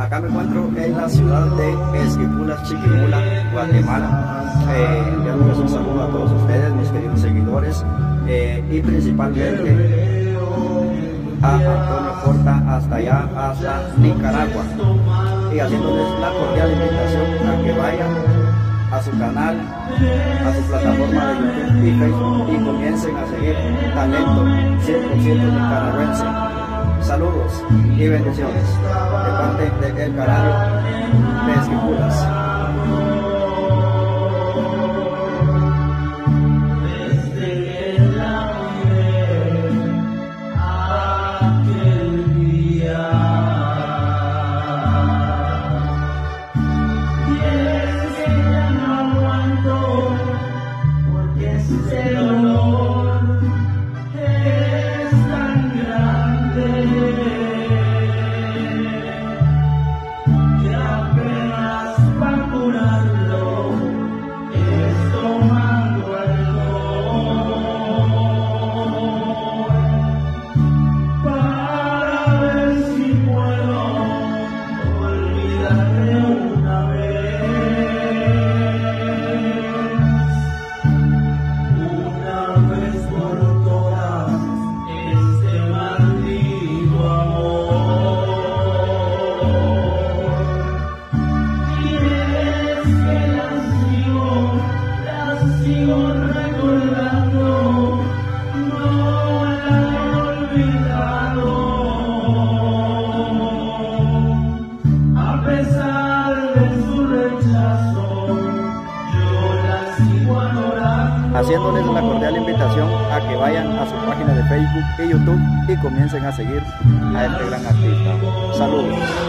Acá me encuentro en la ciudad de Esquipulas, Chiquimula, Guatemala. Enviándoles un saludo a todos ustedes, mis queridos seguidores, y principalmente a Antonio Porta, hasta allá, hasta Nicaragua, y haciéndoles la cordial invitación a que vayan a su canal, a su plataforma de YouTube y Facebook, y comiencen a seguir talento 100% nicaragüense. Saludos y bendiciones de parte de El Canario de Esquipulas. Haciéndoles la cordial invitación a que vayan a su página de Facebook y YouTube y comiencen a seguir a este gran artista. Saludos.